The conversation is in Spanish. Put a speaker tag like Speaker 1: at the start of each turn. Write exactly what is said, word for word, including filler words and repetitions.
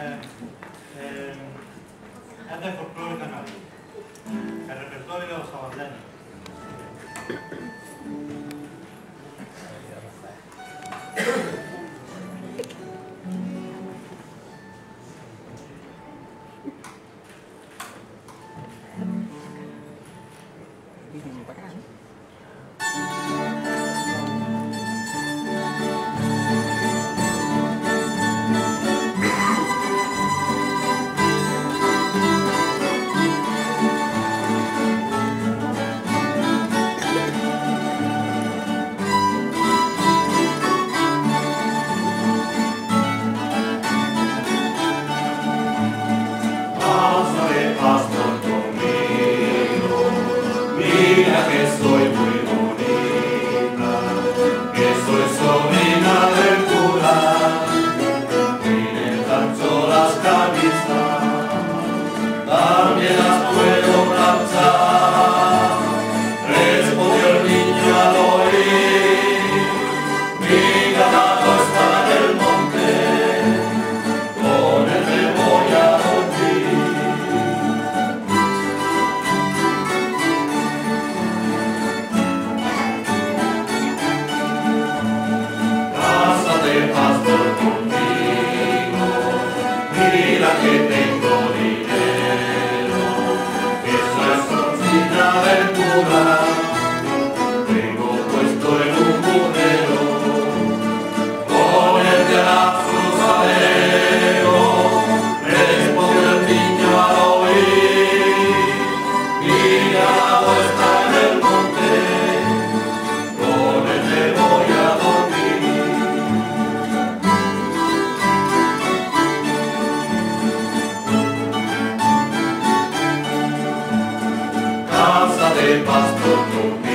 Speaker 1: Eh, es de folclore canario, el repertorio de los sabandeños.
Speaker 2: Mira que soy muy bonita, que soy sobrina del cura, tiene tan solas camisas, también las puedo planchar. Respondió el niño al oír, mi ganado está en el monte, con él me voy a dormir. Pastor conmigo, mira que tengo dinero, eso es consigna del cura, tengo puesto en un burrero, con el de la cruzadero. Respondió el niño al oír, mi ganado está en el monte, con él me voy a dormir. Casa de pastor conmigo.